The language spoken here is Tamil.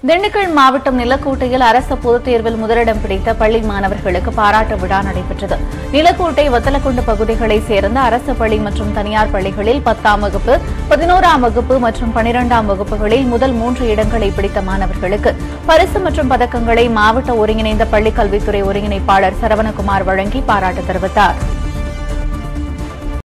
திண்டுக்கல் மாவட்டம் நிலக்கோட்டையில் அரசு பொதுத் தேர்வில் முதலிடம் பிடித்த பள்ளி மாணவர்களுக்கு பாராட்டு விழா நடைபெற்றது. நிலக்கோட்டை வத்தலக்குண்டு பகுதிகளைச் சேர்ந்த அரசு பள்ளி மற்றும் தனியார் பள்ளிகளில் 10ஆம் வகுப்பு, 11ஆம் வகுப்பு மற்றும் 12ஆம் வகுப்புகளில் முதல் 3 இடங்களை பிடித்த மாணவர்களுக்கு பரிசு மற்றும் பதக்கங்களை மாவட்ட ஒருங்கிணைந்த பள்ளிக் கல்வித்துறை ஒருங்கிணைப்பாளர் சரவணகுமார் வழங்கி பாராட்டு தெரிவித்தார்.